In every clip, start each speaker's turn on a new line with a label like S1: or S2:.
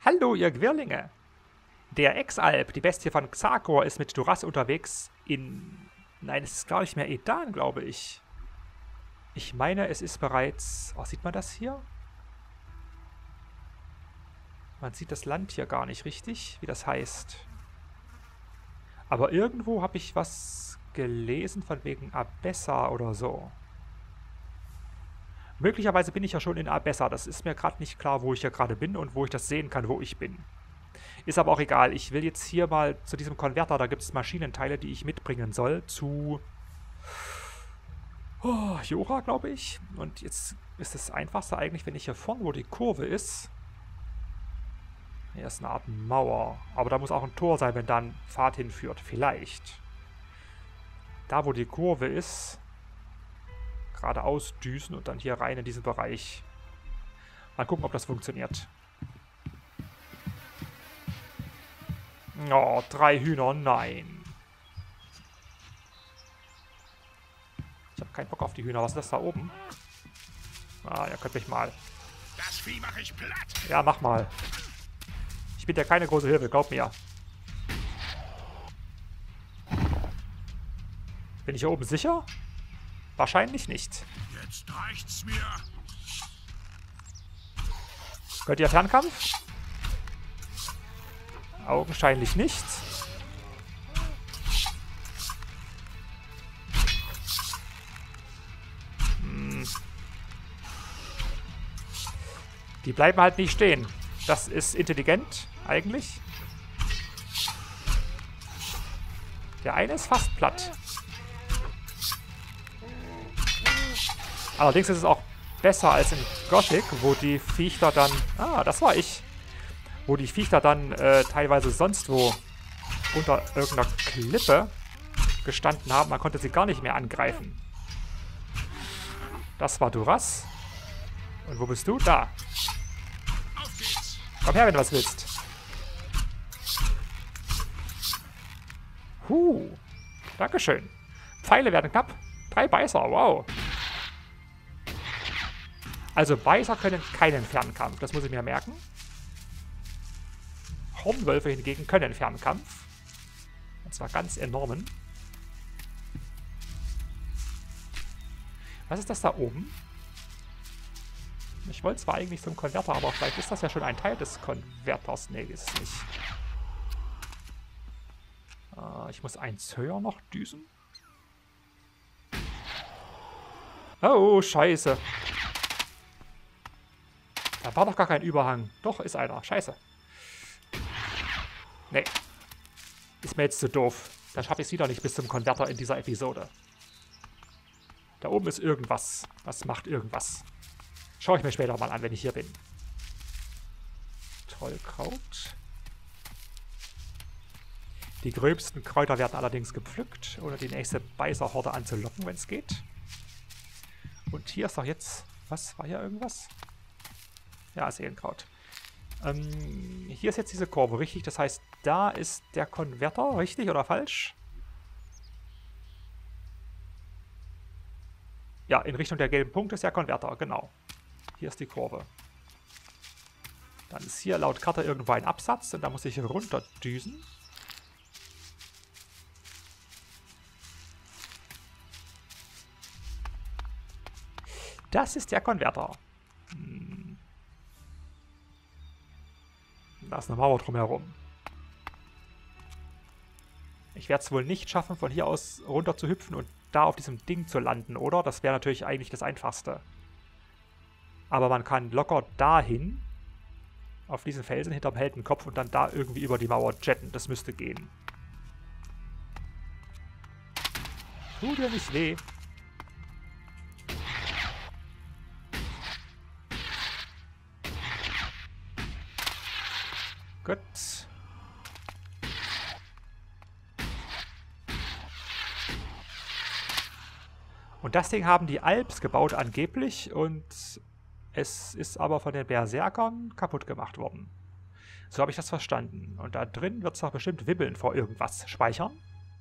S1: Hallo, ihr Gwirlinge! Der Exalp, die Bestie von Xakor, ist mit Duras unterwegs in... Nein, es ist gar nicht mehr Edan, glaube ich. Ich meine, es ist bereits... Oh, sieht man das hier? Man sieht das Land hier gar nicht richtig, wie das heißt. Aber irgendwo habe ich was gelesen von wegen Abessa oder so. Möglicherweise bin ich ja schon in Abessa. Das ist mir gerade nicht klar, wo ich hier gerade bin und wo ich das sehen kann, wo ich bin. Ist aber auch egal. Ich will jetzt hier mal zu diesem Konverter. Da gibt es Maschinenteile, die ich mitbringen soll. Zu Jora, glaube ich. Und jetzt ist das Einfachste eigentlich, wenn ich hier vorne, wo die Kurve ist. Hier ist eine Art Mauer. Aber da muss auch ein Tor sein, wenn da ein Pfad hinführt. Vielleicht. Da, wo die Kurve ist, geradeaus düsen und dann hier rein in diesen Bereich. Mal gucken, ob das funktioniert. Oh, 3 Hühner, nein. Ich habe keinen Bock auf die Hühner. Was ist das da oben? Ah, ihr könnt mich mal.
S2: Das Vieh mache ich platt.
S1: Ja, mach mal. Ich bin dir keine große Hilfe, glaub mir. Bin ich hier oben sicher? Wahrscheinlich nicht.
S2: Jetzt reicht's mir.
S1: Könnt ihr Fernkampf? Augenscheinlich nicht. Die bleiben halt nicht stehen. Das ist intelligent, eigentlich. Der eine ist fast platt. Allerdings ist es auch besser als in Gothic, wo die Viecher dann... Ah, das war ich. Wo die Viecher dann teilweise sonst wo unter irgendeiner Klippe gestanden haben. Man konnte sie gar nicht mehr angreifen. Das war Duras. Und wo bist du? Da.
S2: Auf geht's.
S1: Komm her, wenn du was willst. Dankeschön. Pfeile werden knapp. 3 Beißer, wow. Also Beißer können keinen Fernkampf, das muss ich mir merken. Hornwölfe hingegen können Fernkampf. Und zwar ganz enormen. Was ist das da oben? Ich wollte zwar eigentlich zum Konverter, aber vielleicht ist das ja schon ein Teil des Konverters. Nee, ist es nicht. Ich muss eins höher noch düsen. Oh, scheiße. Da war doch gar kein Überhang. Doch, ist einer. Scheiße. Nee. Ist mir jetzt zu doof. Dann schaffe ich es wieder nicht bis zum Konverter in dieser Episode. Da oben ist irgendwas. Was macht irgendwas? Schaue ich mir später mal an, wenn ich hier bin. Trollkraut. Die gröbsten Kräuter werden allerdings gepflückt, ohne die nächste Beißerhorde anzulocken, wenn es geht. Und hier ist doch jetzt... Was? War hier irgendwas? Ja, Seelenkraut. Hier ist jetzt diese Kurve, richtig? Das heißt, da ist der Konverter, richtig oder falsch? Ja, in Richtung der gelben Punkte ist der Konverter, genau. Hier ist die Kurve. Dann ist hier laut Karte irgendwo ein Absatz und da muss ich runterdüsen. Das ist der Konverter. Da ist eine Mauer drumherum. Ich werde es wohl nicht schaffen, von hier aus runter zu hüpfen und da auf diesem Ding zu landen, oder? Das wäre natürlich eigentlich das Einfachste. Aber man kann locker dahin, auf diesen Felsen hinterm Heldenkopf und dann da irgendwie über die Mauer jetten. Das müsste gehen. Tut dir nicht weh. Gut. Und das Ding haben die Alps gebaut angeblich und es ist aber von den Berserkern kaputt gemacht worden. So habe ich das verstanden. Und da drin wird es doch bestimmt wibbeln vor irgendwas. Speichern?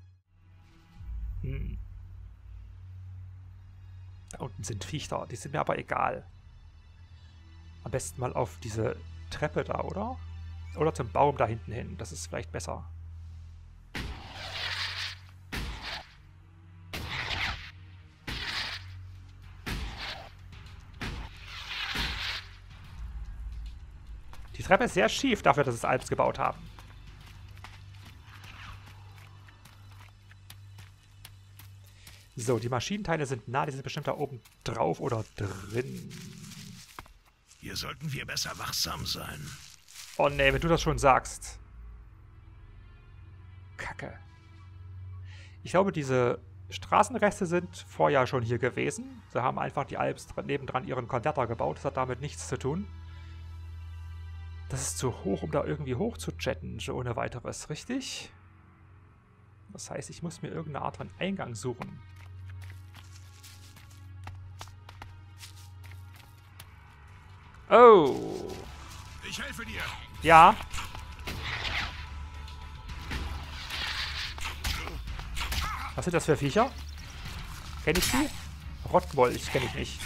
S1: Da unten sind Viecher, die sind mir aber egal. Am besten mal auf diese Treppe da, oder? Oder zum Baum da hinten hin. Das ist vielleicht besser. Die Treppe ist sehr schief dafür, dass es Alps gebaut haben. So, die Maschinenteile sind nah, die sind bestimmt da oben drauf oder drin.
S2: Hier sollten wir besser wachsam sein.
S1: Oh nee, wenn du das schon sagst. Kacke. Ich glaube, diese Straßenreste sind vorher schon hier gewesen. Sie haben einfach die Alps nebendran ihren Konverter gebaut. Das hat damit nichts zu tun. Das ist zu hoch, um da irgendwie hoch zu jetten, so ohne weiteres, richtig? Das heißt, ich muss mir irgendeine Art von Eingang suchen. Oh.
S2: Ich helfe dir.
S1: Ja. Was sind das für Viecher? Kenn ich die? Rottwolch kenne ich nicht.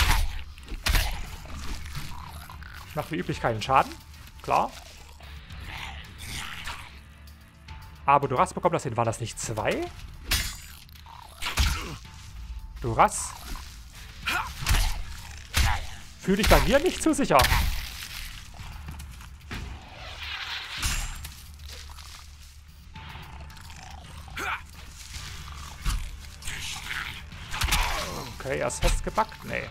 S1: Ich mache wie üblich keinen Schaden. Klar. Aber Duras bekommt das hin. War das nicht 2? Duras? Fühle dich bei mir nicht zu sicher. Okay, er ist festgebackt. Nee.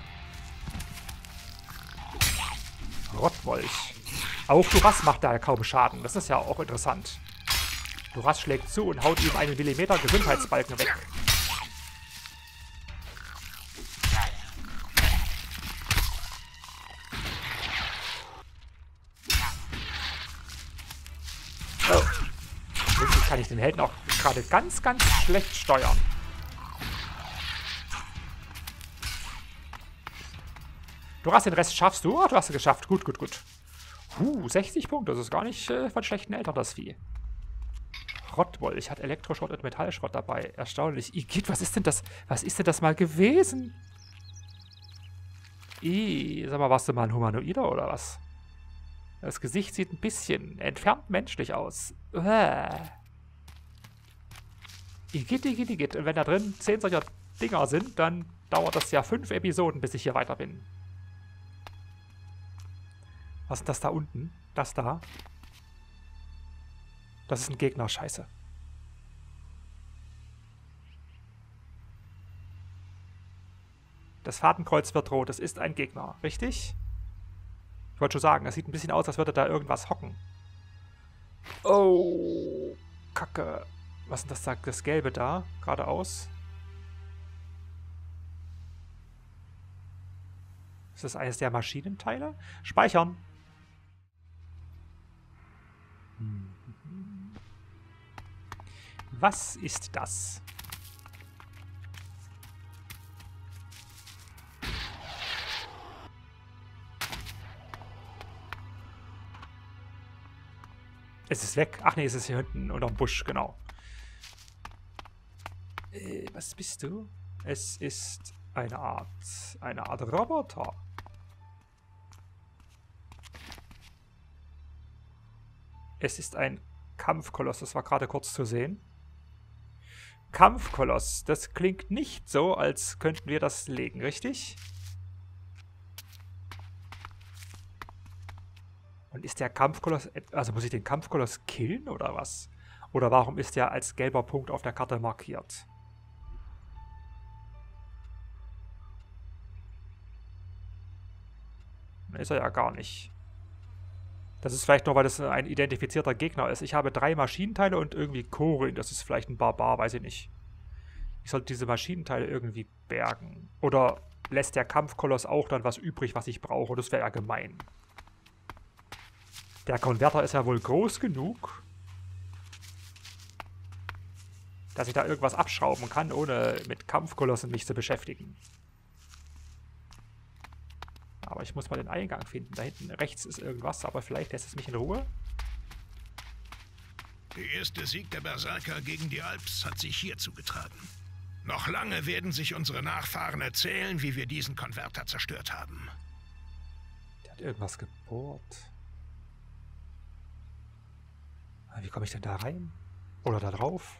S1: Rottwolch. Auch Duras macht da kaum Schaden. Das ist ja auch interessant. Duras schlägt zu und haut ihm einen Millimeter Gesundheitsbalken weg. Oh. Irgendwie kann ich den Helden auch gerade ganz, ganz schlecht steuern. Duras, den Rest schaffst du. Oh, du hast es geschafft. Gut, gut, gut. 60 Punkte. Das ist gar nicht von schlechten Eltern, das Vieh. Rottwolch hat Elektroschrott und Metallschrott dabei. Erstaunlich. Igitt, was ist denn das? Was ist denn das mal gewesen? Sag mal, warst du mal ein Humanoider oder was? Das Gesicht sieht ein bisschen entfernt menschlich aus. Igitt, Igitt, Igitt. Und wenn da drin 10 solcher Dinger sind, dann dauert das ja 5 Episoden, bis ich hier weiter bin. Was ist das da unten? Das da? Das ist ein Gegner, scheiße. Das Fadenkreuz wird rot, es ist ein Gegner, richtig? Ich wollte schon sagen, es sieht ein bisschen aus, als würde da irgendwas hocken. Oh, Kacke. Was ist das da, das Gelbe da? Geradeaus. Ist das eines der Maschinenteile? Speichern. Was ist das? Es ist weg. Ach nee, es ist hier hinten unterm Busch, genau. Was bist du? Es ist eine Art Roboter. Es ist ein Kampfkoloss, das war gerade kurz zu sehen. Kampfkoloss, das klingt nicht so, als könnten wir das legen, richtig? Und ist der Kampfkoloss, also muss ich den Kampfkoloss killen oder was? Oder warum ist der als gelber Punkt auf der Karte markiert? Ist er ja gar nicht. Das ist vielleicht nur, weil das ein identifizierter Gegner ist. Ich habe 3 Maschinenteile und irgendwie Korin. Das ist vielleicht ein Barbar, weiß ich nicht. Ich sollte diese Maschinenteile irgendwie bergen. Oder lässt der Kampfkoloss auch dann was übrig, was ich brauche? Das wäre ja gemein. Der Konverter ist ja wohl groß genug, dass ich da irgendwas abschrauben kann, ohne mit Kampfkolossen mich zu beschäftigen. Aber ich muss mal den Eingang finden. Da hinten rechts ist irgendwas, aber vielleicht lässt es mich in Ruhe.
S2: Der erste Sieg der Berserker gegen die Alps hat sich hier zugetragen. Noch lange werden sich unsere Nachfahren erzählen, wie wir diesen Konverter zerstört haben.
S1: Der hat irgendwas gebohrt. Wie komme ich denn da rein? Oder da drauf?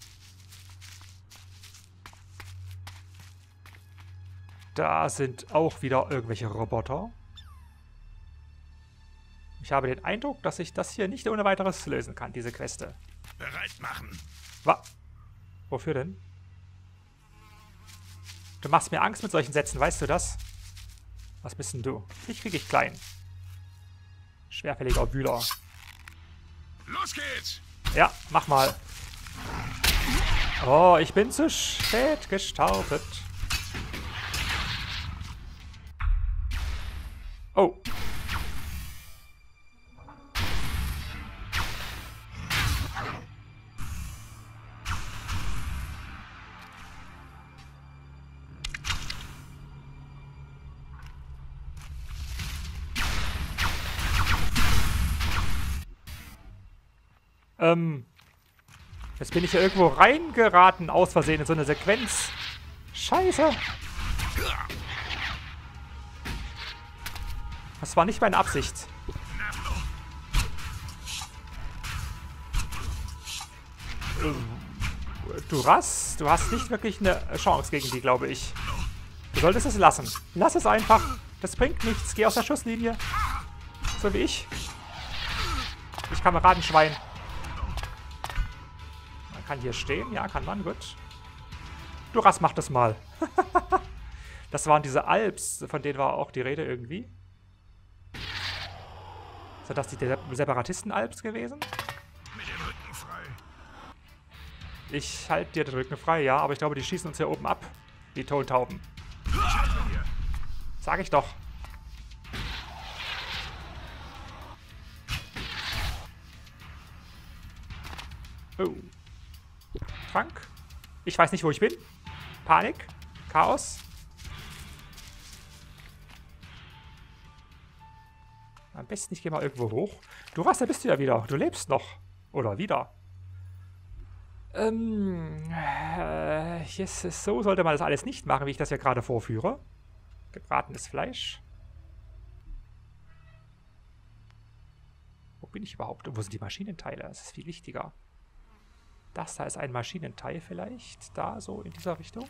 S1: Da sind auch wieder irgendwelche Roboter. Ich habe den Eindruck, dass ich das hier nicht ohne weiteres lösen kann, diese Queste.
S2: Bereit machen.
S1: Wofür denn? Du machst mir Angst mit solchen Sätzen, weißt du das? Was bist denn du? Ich krieg dich klein. Schwerfälliger Wühler.
S2: Los geht's!
S1: Ja, mach mal. Oh, ich bin zu spät gestartet. Oh. Jetzt bin ich ja irgendwo reingeraten, aus Versehen in so eine Sequenz. Scheiße. Das war nicht meine Absicht. Du hast nicht wirklich eine Chance gegen die, glaube ich. Du solltest es lassen. Lass es einfach. Das bringt nichts. Geh aus der Schusslinie. So wie ich. Ich Kameradenschwein. Man kann hier stehen. Ja, kann man. Gut. Duras, mach das mal. Das waren diese Alps, von denen war auch die Rede irgendwie. Sind das die Separatisten-Alps gewesen?
S2: Mit dem Rücken frei.
S1: Ich halte dir den Rücken frei, ja, aber ich glaube, die schießen uns hier oben ab. Die Tontauben. Sag ich doch. Oh. Trank. Ich weiß nicht, wo ich bin. Panik. Chaos. Am besten, ich gehe mal irgendwo hoch. Du warst, da bist du ja wieder. Du lebst noch. Oder wieder. Yes, so sollte man das alles nicht machen, wie ich das ja gerade vorführe. Gebratenes Fleisch. Wo bin ich überhaupt? Wo sind die Maschinenteile? Das ist viel wichtiger. Das da ist ein Maschinenteil vielleicht. Da, so in dieser Richtung.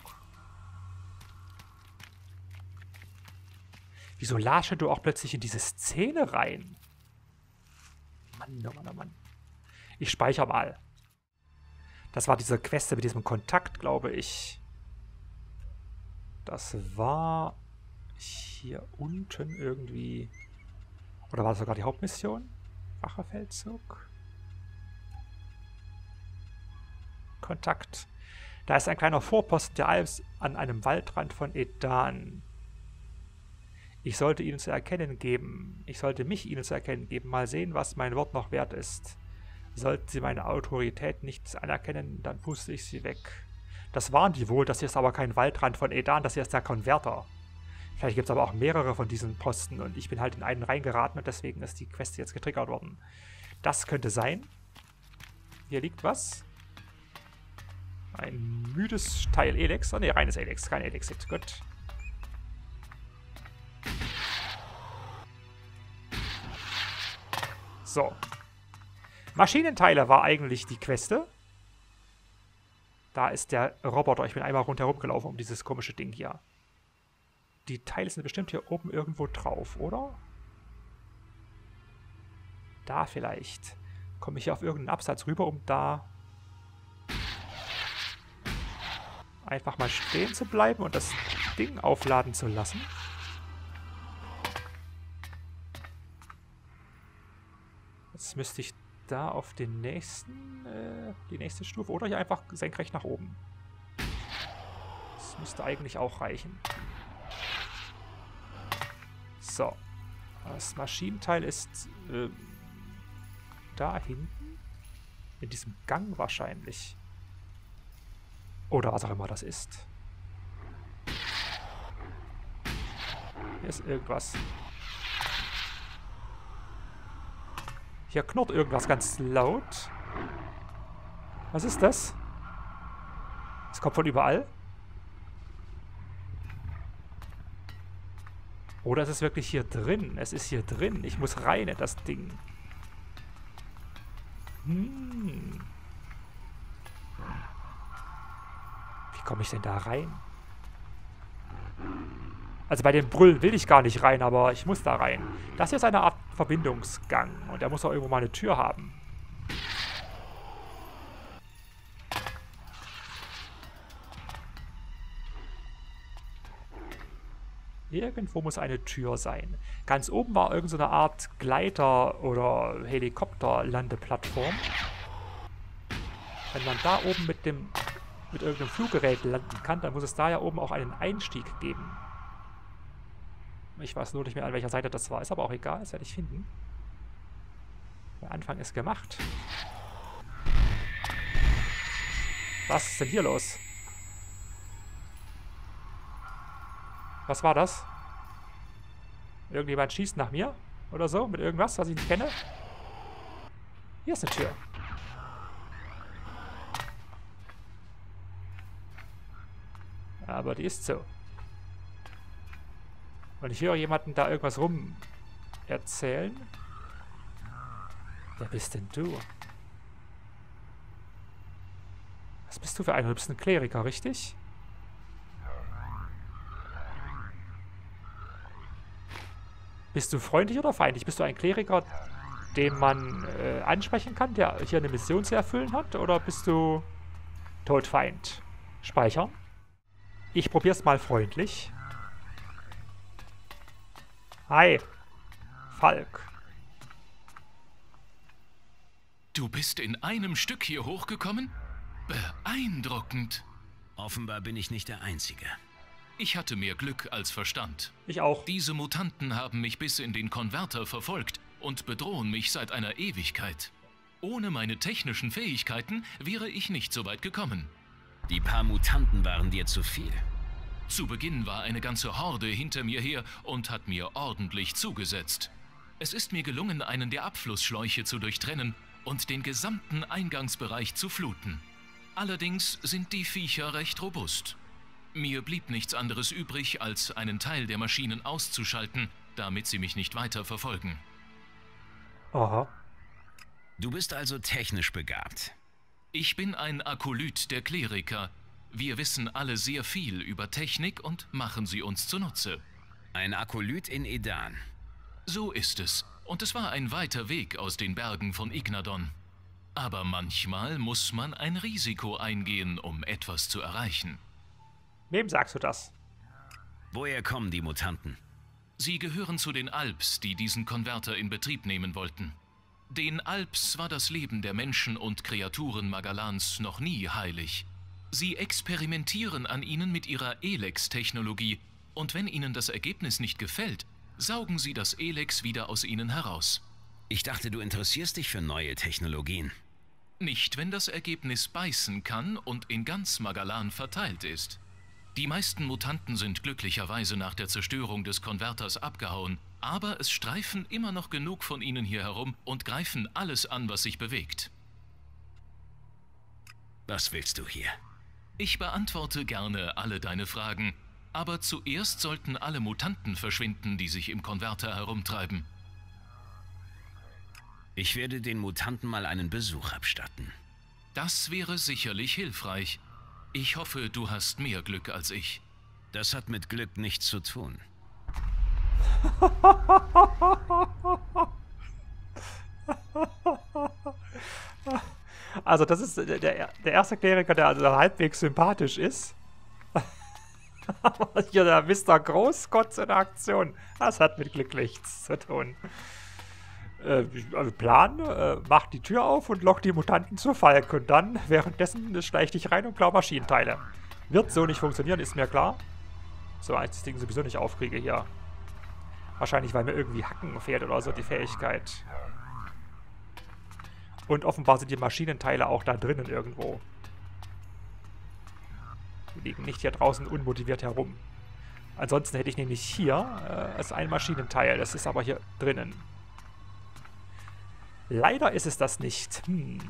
S1: Wieso lasche du auch plötzlich in diese Szene rein? Mann, oh Mann, oh Mann. Ich speichere mal. Das war diese Queste mit diesem Kontakt, glaube ich. Das war hier unten irgendwie. Oder war das sogar die Hauptmission? Rachefeldzug. Kontakt. Da ist ein kleiner Vorposten der Alps an einem Waldrand von Edan. Ich sollte ihnen zu erkennen geben. Ich sollte mich ihnen zu erkennen geben. Mal sehen, was mein Wort noch wert ist. Sollten sie meine Autorität nicht anerkennen, dann puste ich sie weg. Das waren die wohl. Das hier ist aber kein Waldrand von Edan. Das hier ist der Konverter. Vielleicht gibt es aber auch mehrere von diesen Posten. Und ich bin halt in einen reingeraten und deswegen ist die Quest jetzt getriggert worden. Das könnte sein. Hier liegt was. Ein müdes Teil Elex. Oh ne, reines Elex. Kein Elexit. Gut. So. Maschinenteile war eigentlich die Queste. Da ist der Roboter. Ich bin einmal rundherum gelaufen um dieses komische Ding hier. Die Teile sind bestimmt hier oben irgendwo drauf, oder? Da vielleicht. Komme ich hier auf irgendeinen Absatz rüber, um da einfach mal stehen zu bleiben und das Ding aufladen zu lassen. Jetzt müsste ich da auf den nächsten, die nächste Stufe oder hier einfach senkrecht nach oben. Das müsste eigentlich auch reichen. So. Das Maschinenteil ist da hinten. In diesem Gang wahrscheinlich. Oder was auch immer das ist. Hier ist irgendwas. Hier knurrt irgendwas ganz laut. Was ist das? Es kommt von überall. Oder ist es wirklich hier drin? Es ist hier drin. Ich muss rein in das Ding. Wie komme ich denn da rein? Also bei dem Brüllen will ich gar nicht rein, aber ich muss da rein. Das hier ist eine Art Verbindungsgang. Und der muss auch irgendwo mal eine Tür haben. Irgendwo muss eine Tür sein. Ganz oben war irgend so eine Art Gleiter- oder Helikopterlandeplattform. Wenn man da oben mit irgendeinem Fluggerät landen kann, dann muss es da ja oben auch einen Einstieg geben. Ich weiß nur nicht mehr, an welcher Seite das war. Ist aber auch egal, das werde ich finden. Der Anfang ist gemacht. Was ist denn hier los? Was war das? Irgendjemand schießt nach mir? Oder so? Mit irgendwas, was ich nicht kenne? Hier ist eine Tür. Aber die ist so. Und ich höre jemanden da irgendwas rum erzählen. Wer bist denn du? Was bist du für einer? Du bist ein Kleriker, richtig? Bist du freundlich oder feindlich? Bist du ein Kleriker, den man ansprechen kann, der hier eine Mission zu erfüllen hat? Oder bist du todfeind? Speichern. Ich probier's mal freundlich. Hi, Falk.
S3: Du bist in einem Stück hier hochgekommen? Beeindruckend.
S4: Offenbar bin ich nicht der Einzige.
S3: Ich hatte mehr Glück als Verstand.
S1: Ich auch.
S3: Diese Mutanten haben mich bis in den Konverter verfolgt und bedrohen mich seit einer Ewigkeit. Ohne meine technischen Fähigkeiten wäre ich nicht so weit gekommen.
S4: Die paar Mutanten waren dir zu viel.
S3: Zu Beginn war eine ganze Horde hinter mir her und hat mir ordentlich zugesetzt. Es ist mir gelungen, einen der Abflussschläuche zu durchtrennen und den gesamten Eingangsbereich zu fluten. Allerdings sind die Viecher recht robust. Mir blieb nichts anderes übrig, als einen Teil der Maschinen auszuschalten, damit sie mich nicht weiter verfolgen.
S1: Aha.
S4: Du bist also technisch begabt.
S3: Ich bin ein Akolyt der Kleriker. Wir wissen alle sehr viel über Technik und machen sie uns zunutze.
S4: Ein Akolyt in Edan.
S3: So ist es. Und es war ein weiter Weg aus den Bergen von Ignadon. Aber manchmal muss man ein Risiko eingehen, um etwas zu erreichen.
S1: Wem sagst du das?
S4: Woher kommen die Mutanten?
S3: Sie gehören zu den Alps, die diesen Konverter in Betrieb nehmen wollten. Den Alps war das Leben der Menschen und Kreaturen Magalans noch nie heilig. Sie experimentieren an ihnen mit ihrer Elex-Technologie und wenn ihnen das Ergebnis nicht gefällt, saugen sie das Elex wieder aus ihnen heraus.
S4: Ich dachte, du interessierst dich für neue Technologien.
S3: Nicht, wenn das Ergebnis beißen kann und in ganz Magalan verteilt ist. Die meisten Mutanten sind glücklicherweise nach der Zerstörung des Konverters abgehauen, aber es streifen immer noch genug von ihnen hier herum und greifen alles an, was sich bewegt.
S4: Was willst du hier?
S3: Ich beantworte gerne alle deine Fragen, aber zuerst sollten alle Mutanten verschwinden, die sich im Konverter herumtreiben.
S4: Ich werde den Mutanten mal einen Besuch abstatten.
S3: Das wäre sicherlich hilfreich. Ich hoffe, du hast mehr Glück als ich.
S4: Das hat mit Glück nichts zu tun.
S1: Also das ist der erste Kleriker, der also halbwegs sympathisch ist. Aber hier der Mr. Großkotz in Aktion. Das hat mit Glück nichts zu tun. Plan, macht die Tür auf und lockt die Mutanten zu Falk. Und dann, währenddessen, schleicht dich rein und klau Maschinenteile. Wird so nicht funktionieren, ist mir klar. So, als ich das Ding sowieso nicht aufkriege hier. Wahrscheinlich, weil mir irgendwie Hacken fehlt oder so, die Fähigkeit. Und offenbar sind die Maschinenteile auch da drinnen irgendwo. Die liegen nicht hier draußen unmotiviert herum. Ansonsten hätte ich nämlich hier ein Maschinenteil. Das ist aber hier drinnen. Leider ist es das nicht.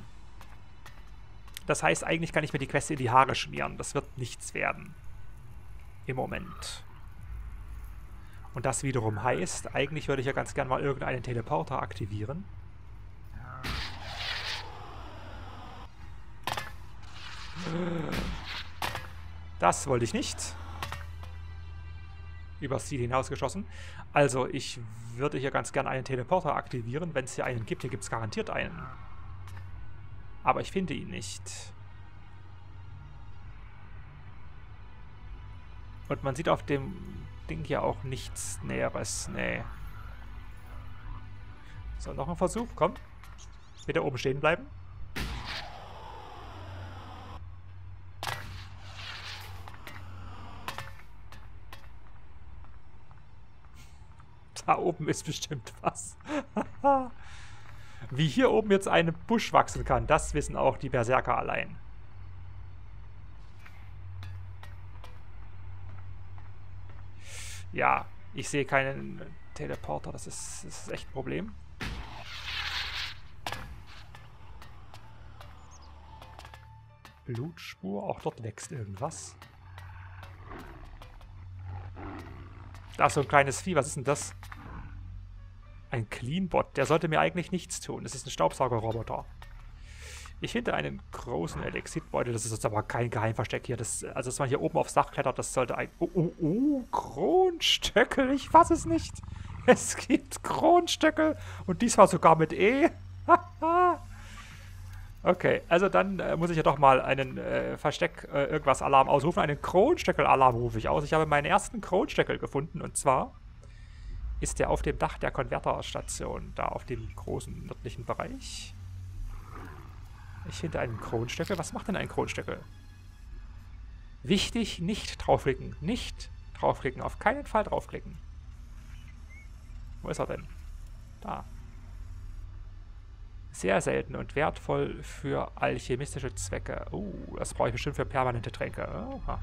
S1: Das heißt, eigentlich kann ich mir die Quest in die Haare schmieren. Das wird nichts werden. Im Moment. Und das wiederum heißt, eigentlich würde ich ja ganz gern mal irgendeinen Teleporter aktivieren. Das wollte ich nicht. Übers Ziel hinausgeschossen. Also, ich würde hier ganz gerne einen Teleporter aktivieren, wenn es hier einen gibt. Hier gibt es garantiert einen. Aber ich finde ihn nicht. Und man sieht auf dem Ding hier auch nichts Näheres. Nee. So, noch ein Versuch. Komm. Bitte oben stehen bleiben. Da oben ist bestimmt was. Wie hier oben jetzt ein Busch wachsen kann, das wissen auch die Berserker allein. Ja, ich sehe keinen Teleporter, das ist echt ein Problem. Blutspur, auch dort wächst irgendwas. Da ist so ein kleines Vieh, was ist denn das? Ein Cleanbot, der sollte mir eigentlich nichts tun. Das ist ein Staubsaugerroboter. Ich finde einen großen Elixitbeutel, das ist jetzt aber kein Geheimversteck hier. Also, dass man hier oben aufs Dach klettert, das sollte ein... Kronstöckel, ich fasse es nicht. Es gibt Kronstöckel und diesmal sogar mit E. Okay, also dann muss ich ja doch mal einen Versteck-Irgendwas-Alarm ausrufen. Einen Kronstöckel-Alarm rufe ich aus. Ich habe meinen ersten Kronstöckel gefunden und zwar ist der auf dem Dach der Konverterstation, da auf dem großen nördlichen Bereich. Ich finde einen Kronstöckel. Was macht denn ein Kronstöckel? Wichtig, nicht draufklicken. Nicht draufklicken. Auf keinen Fall draufklicken. Wo ist er denn? Da. Sehr selten und wertvoll für alchemistische Zwecke. Das brauche ich bestimmt für permanente Tränke. Aha.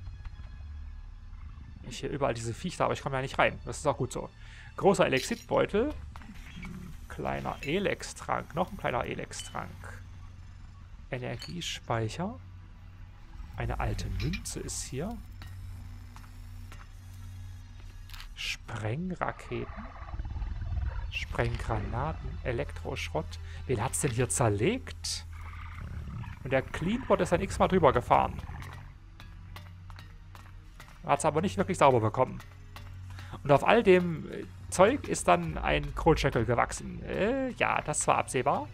S1: Ich hier überall diese Viecher, aber ich komme ja nicht rein. Das ist auch gut so. Großer Elixitbeutel. Kleiner Elex-Trank. Noch ein kleiner Elex-Trank. Energiespeicher. Eine alte Münze ist hier. Sprengraketen. Sprenggranaten. Elektroschrott. Wen hat's denn hier zerlegt? Und der Cleanbot ist ein x-mal drüber gefahren. Hat es aber nicht wirklich sauber bekommen. Und auf all dem Zeug ist dann ein Kronstöckel gewachsen. Ja, das war absehbar.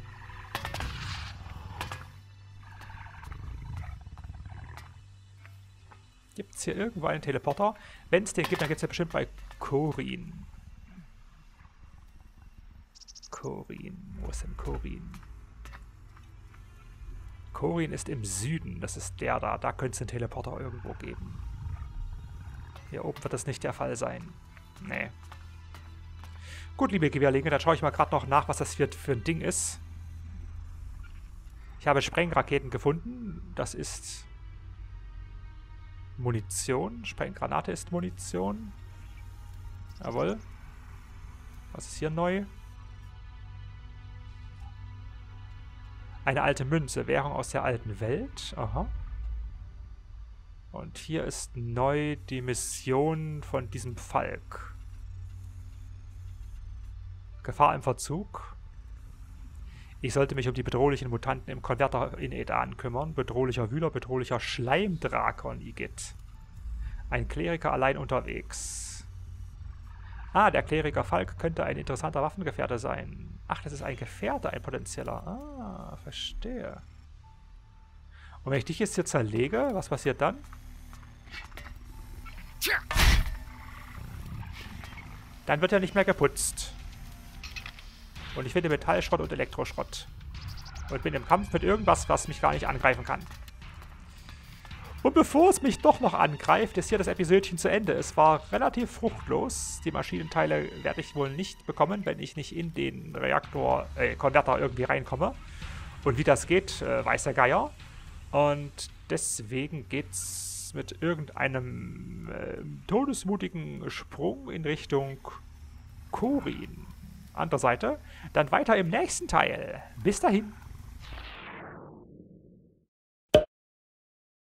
S1: Gibt es hier irgendwo einen Teleporter? Wenn es den gibt, dann gibt es ja bestimmt bei Korin. Korin. Wo ist denn Korin? Korin ist im Süden. Das ist der da. Da könnte es einen Teleporter irgendwo geben. Hier oben wird das nicht der Fall sein. Nee. Gut, liebe Gewehrlinge, dann schaue ich mal gerade noch nach, was das für ein Ding ist. Ich habe Sprengraketen gefunden. Das ist Munition. Sprenggranate ist Munition. Jawohl. Was ist hier neu? Eine alte Münze. Währung aus der alten Welt. Aha. Und hier ist neu die Mission von diesem Falk. Gefahr im Verzug. Ich sollte mich um die bedrohlichen Mutanten im Konverter in Edan kümmern. Bedrohlicher Wühler, bedrohlicher Schleimdrakon, Igitt. Ein Kleriker allein unterwegs. Ah, der Kleriker Falk könnte ein interessanter Waffengefährte sein. Ach, das ist ein Gefährte, ein potenzieller. Ah, verstehe. Und wenn ich dich jetzt hier zerlege, was passiert dann? Dann wird er nicht mehr geputzt. Und ich finde Metallschrott und Elektroschrott. Und bin im Kampf mit irgendwas, was mich gar nicht angreifen kann. Und bevor es mich doch noch angreift, ist hier das Episodchen zu Ende. Es war relativ fruchtlos. Die Maschinenteile werde ich wohl nicht bekommen, wenn ich nicht in den Konverter irgendwie reinkomme. Und wie das geht, weiß der Geier. Und deswegen geht's mit irgendeinem todesmutigen Sprung in Richtung Korin. An der Seite. Dann weiter im nächsten Teil. Bis dahin.